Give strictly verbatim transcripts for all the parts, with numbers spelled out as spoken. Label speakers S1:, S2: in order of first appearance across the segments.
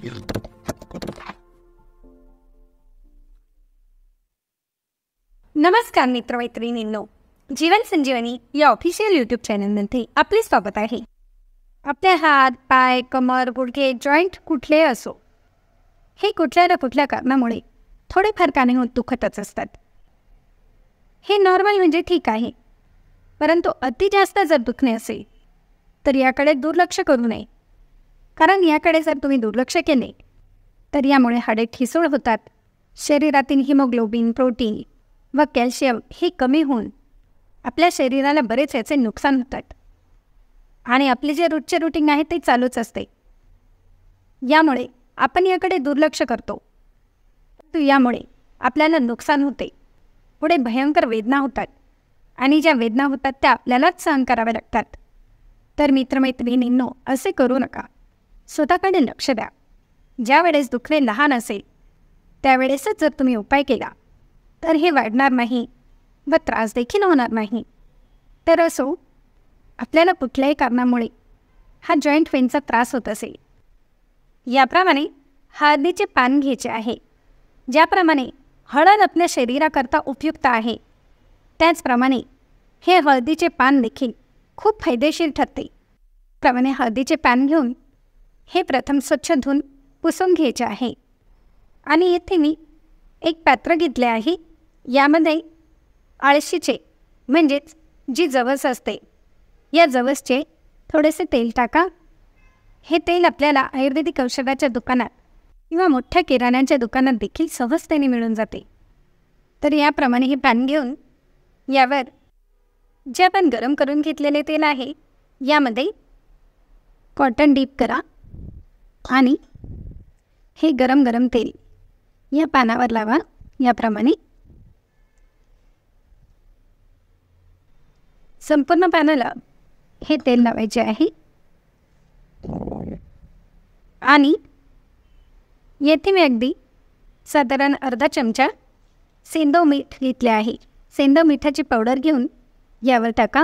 S1: नमस्कार मित्रमैत्रिणींनो, जीवन संजीवनी या official YouTube चॅनलमध्ये आपले स्वागत आहे. आपले हात, पाय, कमर, गुडघे, जॉईंट कुठले असो, हे कुठल्या ना कुठल्या कारणामुळे थोडेफार का नाही होत दुखतच असतात. हे नॉर्मल म्हणजे ठीक आहे, परंतु अति जास्त जर दुखणे असेल तर याकडे दुर्लक्ष करू नये. कारण याकडे जर तुम्ही दुर्लक्ष केले तर यामुळे हाडे ठिसूळ होतात, शरीरातील हिमोग्लोबिन, प्रोटीन व कॅल्शियम हे कमी होऊन आपल्या शरीराला बरेच याचे नुकसान होतात. आणि आपले जे रोजचे रुटीन आहे ते चालूच असते. यामुळे आपण याकडे दुर्लक्ष करतो, तर यामुळे आपल्याला नुकसान होते. पुढे भयंकर वेदना होतात आणि ज्या वेदना होतात त्या आपल्यालाच सहन कराव्या लागतात. तर मित्रमैत्रिणींनो, असे करू नका. स्वतःकडे लक्ष द्या. ज्या वेळेस दुखणे लहान असेल त्यावेळेसच जर तुम्ही उपाय केला तर हे वाढणार नाही व त्रास देखील होणार नाही. तर असो, आपल्याला कुठल्याही कारणामुळे हा जॉईंट पेनचा त्रास होत असेल, याप्रमाणे हळदीचे पान घ्यायचे आहे. ज्याप्रमाणे हळद आपल्या शरीराकरता उपयुक्त आहे, त्याचप्रमाणे हे हळदीचे पान देखील खूप फायदेशीर ठरते. त्याप्रमाणे हळदीचे पान घेऊन हे प्रथम स्वच्छ धुवून पुसून घ्यायचे आहे. आणि येथे मी एक पात्र घेतले आहे. यामध्ये आळशीचे म्हणजेच जी जवस असते, या जवसचे थोडेसे तेल टाका. हे तेल आपल्याला आयुर्वेदिक औषधाच्या दुकानात किंवा मोठ्या किराण्याच्या दुकानात देखील सहजतेने मिळून जाते. तर याप्रमाणे हे पॅन घेऊन यावर जे आपण गरम करून घेतलेले तेल आहे यामध्ये कॉटन डीप करा आणि हे गरम गरम तेल या पानावर लावा. याप्रमाणे संपूर्ण पानाला हे तेल लावायचे आहे. आणि येथे मी अगदी साधारण अर्धा चमचा सेंधव मीठ घेतले आहे. सेंधव मिठाची पावडर घेऊन यावर टाका.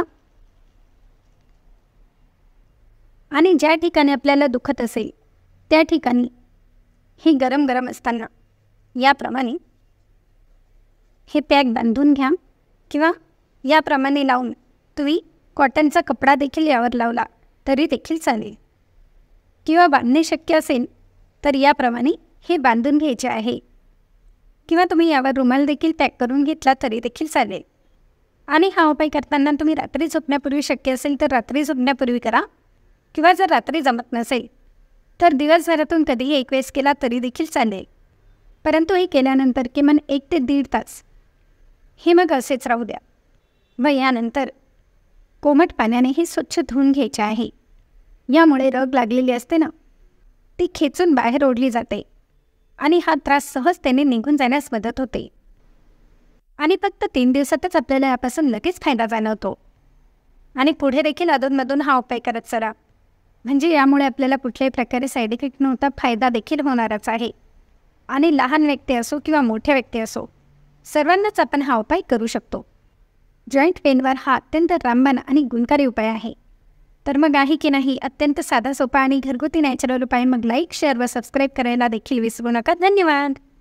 S1: आणि ज्या ठिकाणी आपल्याला दुखत असेल त्या ठिकाणी हे गरम गरम असताना याप्रमाणे हे पॅक बांधून घ्या. किंवा याप्रमाणे लावून तुम्ही कॉटनचा कपडा देखील यावर लावला तरी देखील चालेल. किंवा बांधणे शक्य असेल तर याप्रमाणे हे बांधून घ्यायचे आहे. किंवा तुम्ही यावर रुमाल देखील पॅक करून घेतला तरी देखील चालेल. आणि हा उपाय करताना तुम्ही रात्री झोपण्यापूर्वी शक्य असेल तर रात्री झोपण्यापूर्वी करा. किंवा जर रात्री जमत नसेल तर दिवसभरातून कधीही एक वेळेस केला तरी देखील चालेल. परंतु हे केल्यानंतर किमान एक ते दीड तास हे मग असेच राहू द्या. व यानंतर कोमट पाण्याने हे स्वच्छ धुवून घ्यायचे आहे. यामुळे रग लागलेली असते ना, ती खेचून बाहेर ओढली जाते आणि हा त्रास सहजतेने निघून जाण्यास मदत होते. आणि फक्त तीन दिवसातच आपल्याला यापासून लगेच फायदा जाणवतो. आणि पुढे देखील अधूनमधून हा उपाय करत चला, म्हणजे यामुळे आपल्याला कुठल्याही प्रकारे साईड इफेक्ट नव्हता, फायदा देखील होणारच आहे. आणि लहान व्यक्ती असो किंवा मोठ्या व्यक्ती असो, सर्वांनाच आपण हा उपाय करू शकतो. जॉईंट पेनवर हा अत्यंत रामबाण आणि गुणकारी उपाय आहे. तर मग आहे की नाही अत्यंत साधा सोपा आणि घरगुती नॅचरल उपाय? मग लाईक, शेअर व सबस्क्राईब करायला देखील विसरू नका. धन्यवाद.